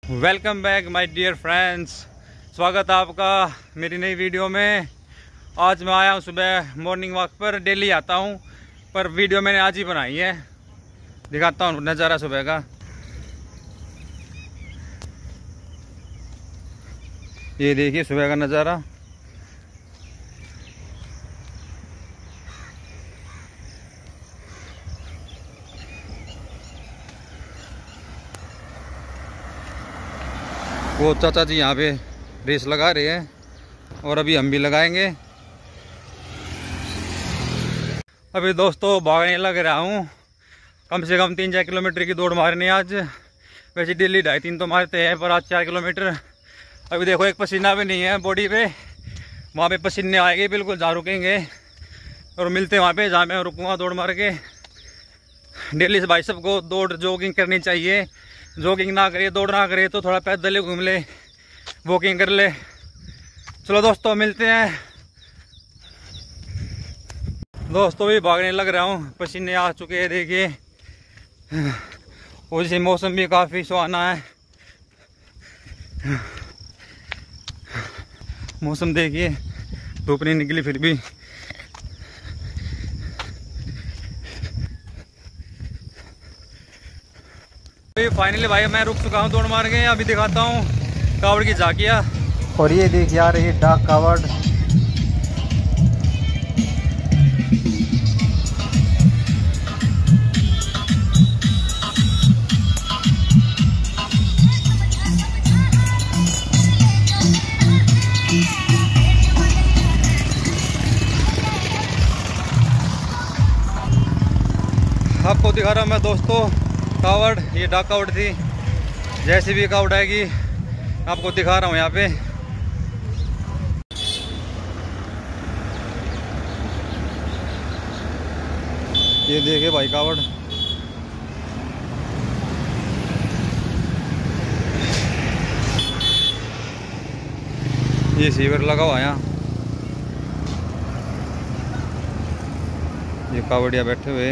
Welcome back my dear friends. स्वागत है आपका मेरी नई वीडियो में। आज मैं आया हूँ सुबह मॉर्निंग वॉक पर। डेली आता हूँ पर वीडियो मैंने आज ही बनाई है। दिखाता हूँ नज़ारा सुबह का। ये देखिए सुबह का नज़ारा। वो चाचा जी यहाँ पे रेस लगा रहे हैं और अभी हम भी लगाएंगे। अभी दोस्तों भागने लग रहा हूँ, कम से कम 3-4 किलोमीटर की दौड़ मारने आज। वैसे डेली 2.5-3 तो मारते हैं पर आज 4 किलोमीटर। अभी देखो एक पसीना भी नहीं है बॉडी पे। वहाँ पे पसीने आएंगे बिल्कुल जहाँ रुकेंगे और मिलते हैं वहाँ पे जहाँ मैं रुकूँगा दौड़ मार के। डेली से भाई सबको दौड़ जॉगिंग करनी चाहिए। जॉगिंग ना करे, दौड़ ना करे तो थोड़ा पैदल ही घूम ले, वॉकिंग कर ले। चलो दोस्तों मिलते हैं। दोस्तों भी भागने लग रहा हूँ, पसीने आ चुके हैं देखिए। और इसे मौसम भी काफ़ी सुहाना है। मौसम देखिए, धूप नहीं निकली फिर भी। फाइनली भाई मैं रुक चुका हूँ दौड़ मार के। अभी दिखाता हूँ कावड़ की झांकियाँ। और ये देखिए आ रही है डाक कावड़। आपको दिखा रहा हूँ मैं दोस्तों कावड़। ये डाक कावड़ थी, जैसी भी कावड़ आएगी आपको दिखा रहा हूँ यहाँ पे। ये देखिए भाई कावड़। ये शिविर लगा हुआ है यहाँ। ये कावड़िया बैठे हुए।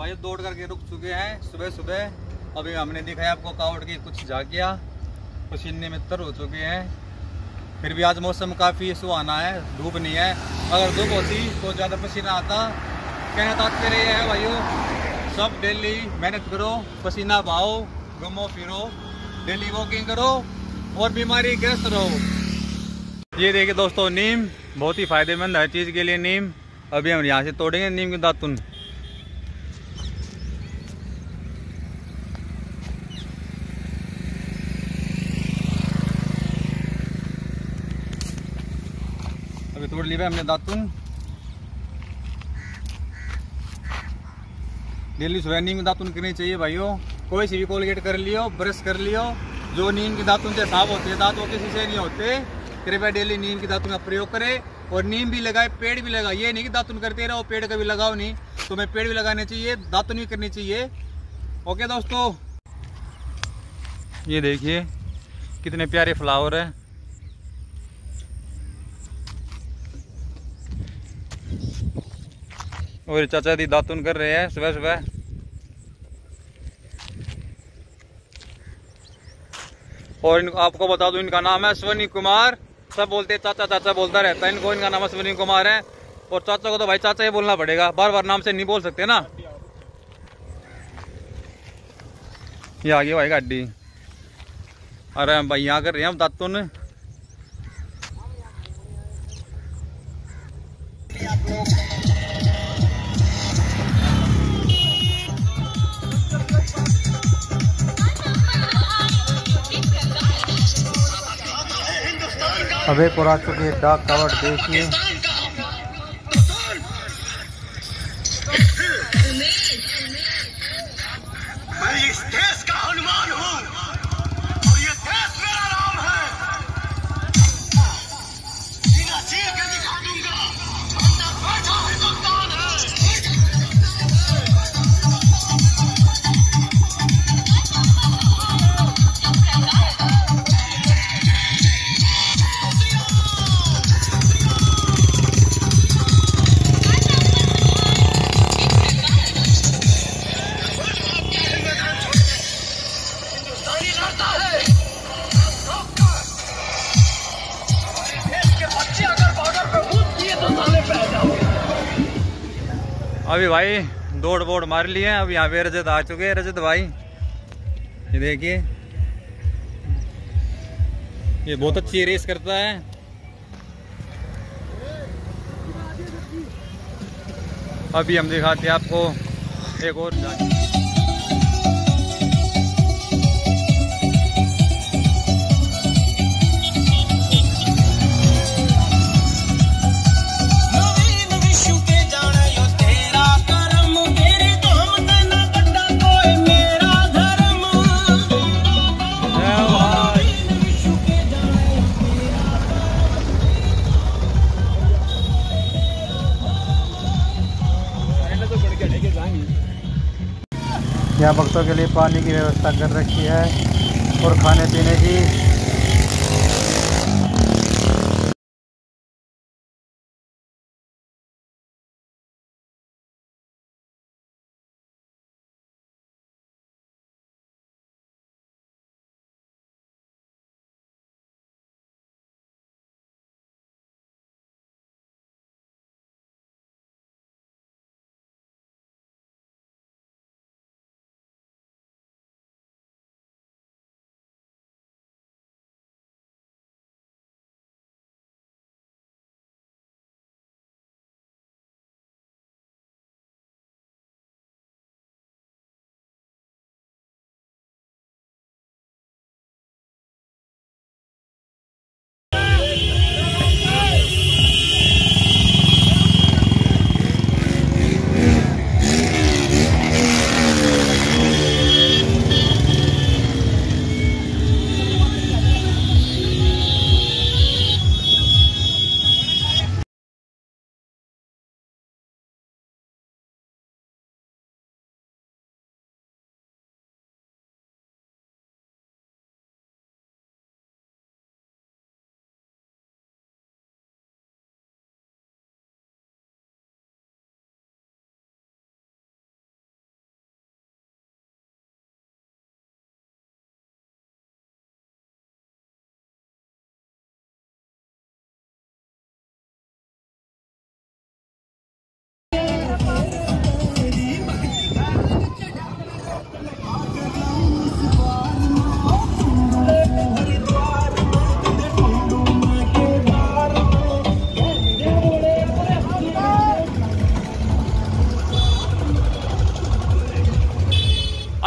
भाई दौड़ करके रुक चुके हैं सुबह सुबह। अभी हमने दिखाया आपको कावड़ की कुछ झांकियाँ, पसीने में तर हो चुके हैं। फिर भी आज मौसम काफ़ी सुहाना है, धूप नहीं है। अगर धूप होती तो ज़्यादा पसीना आता। कहना तात्पर्य है भाइयों, सब डेली मेहनत करो, पसीना बहाओ, घूमो फिरो, डेली वॉकिंग करो और बीमारी ग्रस्त रहो। ये देखिए दोस्तों, नीम बहुत ही फायदेमंद हर चीज़ के लिए नीम। अभी हम यहाँ से तोड़ेंगे नीम के दातुन। अभी तोड़ लिया हमने दातुन। डेली सुबह नीम की दातुन करनी चाहिए भाइयों। कोई सी भी कोलगेट कर लियो, ब्रश कर लियो, जो नीम की दातुन से साफ होते हैं, दांत वो किसी से नहीं होते। कृपया डेली नीम की दातुन का प्रयोग करें और नीम भी लगाए, पेड़ भी लगाए। ये नहीं कि दातुन करते रहो, पेड़ कभी लगाओ नहीं। तो मैं पेड़ भी लगाने चाहिए, दातुन भी करनी चाहिए। ओके दोस्तों, ये देखिए कितने प्यारे फ्लावर है। और चाचा दी दातुन कर रहे हैं सुबह सुबह। और आपको बता दूं, इनका नाम है अश्विनी कुमार। सब बोलते हैं चाचा चाचा, बोलता रहता है इनको। इनका नाम अश्विनी कुमार है। और चाचा को तो भाई चाचा ही बोलना पड़ेगा, बार बार नाम से नहीं बोल सकते ना। ये आ गई भाई गाड़ी। अरे हम भाई यहाँ कर रहे हैं हम दातुन। अबे पूरा चुके डाक कावड़ देखिए। मैं इस देश का हनुमान हूँ और ये देश मेरा नाम है। बिना चीर के दिखा दूंगा, अंदर बैठा हिंदुस्तान है। अभी भाई दौड़ बोड़ मार लिए हैं। अब यहाँ पे रजत आ चुके हैं। रजत भाई ये देखिए, ये बहुत अच्छी रेस करता है। अभी हम दिखाते हैं आपको एक और यहाँ भक्तों के लिए पानी की व्यवस्था कर रखी है और खाने पीने की।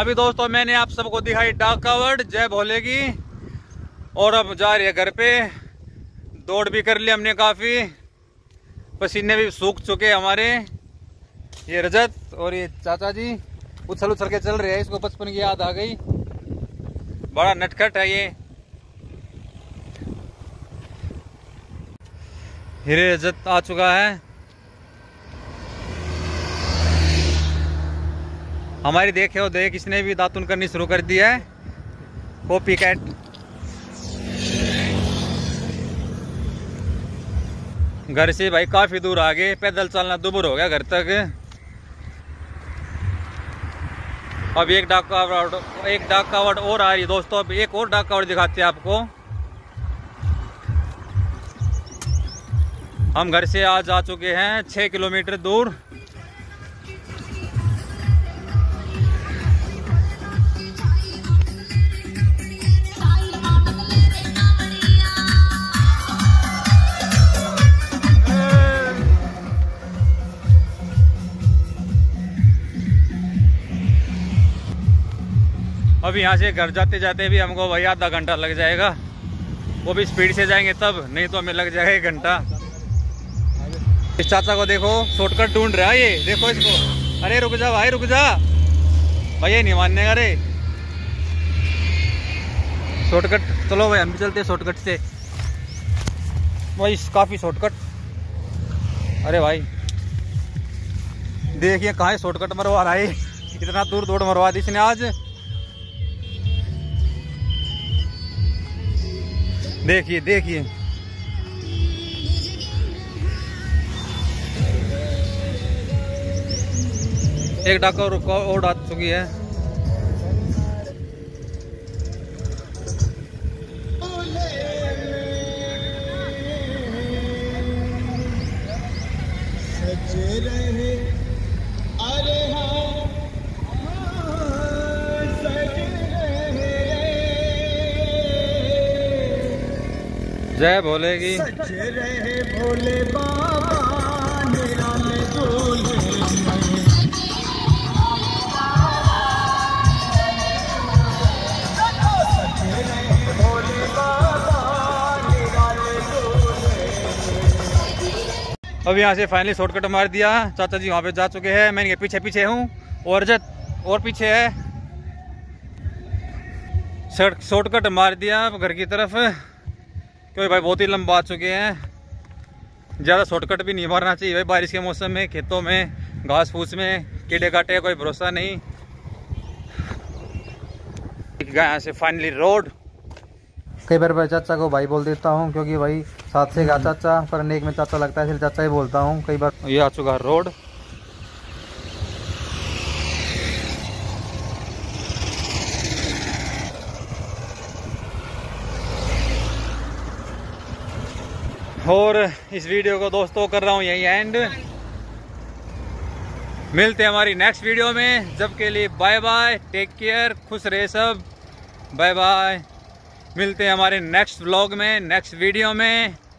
अभी दोस्तों मैंने आप सबको दिखाई डाक कावड़ जय भोले की, और अब जा रही है घर पे। दौड़ भी कर ली हमने काफ़ी, पसीने भी सूख चुके हमारे। ये रजत और ये चाचा जी उछल उछल के चल रहे हैं, इसको बचपन की याद आ गई। बड़ा नटखट है ये। हीरे रजत आ चुका है। हमारी देखे हो देख इसने भी दातुन करनी शुरू कर दी है। Copy cat. घर से भाई काफी दूर आ गए, पैदल चलना दुभर हो गया घर तक। अब एक डाक कावड़ और आ रही है दोस्तों। अब एक और डाक कावड़ दिखाते हैं आपको। हम घर से आज आ चुके हैं 6 किलोमीटर दूर। अब यहाँ से घर जाते जाते भी हमको वही आधा घंटा लग जाएगा, वो भी स्पीड से जाएंगे तब, नहीं तो हमें लग जाएगा 1 घंटा। इस चाचा को देखो शॉर्टकट ढूंढ रहा है ये, देखो इसको। अरे रुक जा भाई, रुक जा भाई, ये नहीं मानने का रे। शॉर्टकट चलो भाई, हम भी चलते हैं शॉर्टकट से भाई, काफी शॉर्टकट। अरे भाई देखिए कहाँ शॉर्टकट मरवा रहा है, इतना दूर दौड़ मरवा दी इसने आज। देखिए देखिए एक डाका और आ चुकी है। जय भोले की। रहे भोले बाबा निराले दूल्हे अब यहाँ से फाइनली शॉर्टकट मार दिया। चाचा जी वहाँ पे जा चुके हैं, मैं इनके पीछे पीछे हूँ, और रजत और पीछे है। शॉर्टकट मार दिया घर की तरफ, क्योंकि भाई बहुत ही लंबा आ चुके हैं। ज़्यादा शॉर्टकट भी नहीं मारना चाहिए भाई, बारिश के मौसम में खेतों में घास फूस में कीड़े काटे कोई भरोसा नहीं। यहाँ से फाइनली रोड। कई बार भाई चाचा को भाई बोल देता हूँ, क्योंकि भाई साथ से गा चाचा, पर नेक में चाचा लगता है, इसलिए चाचा ही बोलता हूँ कई बार। ये आ चुका रोड। और इस वीडियो को दोस्तों कर रहा हूँ यही एंड। मिलते हैं हमारी नेक्स्ट वीडियो में, जब के लिए बाय बाय, टेक केयर, खुश रहे सब, बाय बाय। मिलते हैं हमारे नेक्स्ट व्लॉग में, नेक्स्ट वीडियो में।